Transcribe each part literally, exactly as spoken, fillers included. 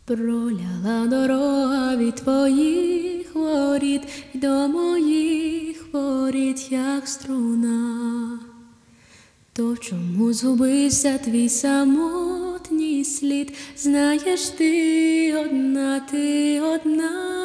Проляла дорога від твоїх воріт й до моїх воріт, як струна. То чому згубився твій самотній слід? Знаєш, ти одна, ти одна.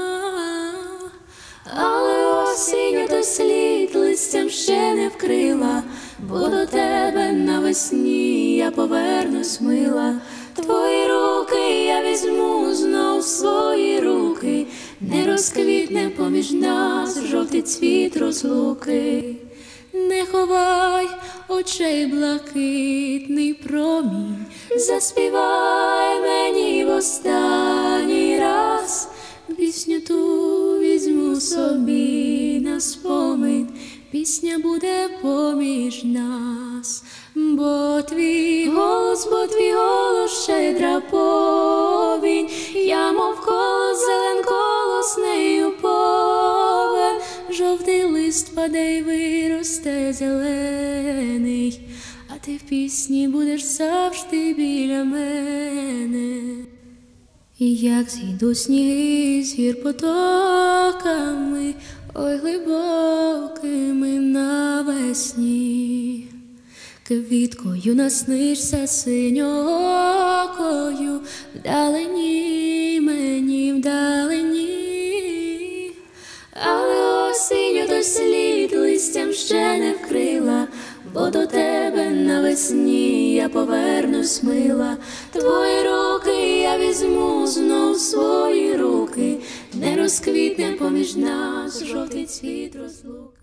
Але осінню той слід листям ще не вкрила, бо до тебе навесні я повернусь, мила. Твої руки я візьму знов в свої руки, не розквітне поміж нас жовтий цвіт розлуки. Не ховай очей блакитний промінь, заспівай мені в останній раз. Пісню ту візьму собі на спомин, пісня буде поміж нас. Бо твій голос, бо твій голос щедра повінь, я мов колос, зелен колос нею повен. Жовтий лист паде й виросте зелений, а ти в пісні будеш завжди біля мене. І як зійдуть сніги з гір потоками, ой глибокими навесні, квіткою наснишся синьокою, вдалині мені, вдалині. Але осінню той слід листям ще не вкрила, бо до тебе навесні я повернусь, мила. Твої руки я візьму знов в свої руки, не розквітне поміж нас жовтий цвіт розлуки.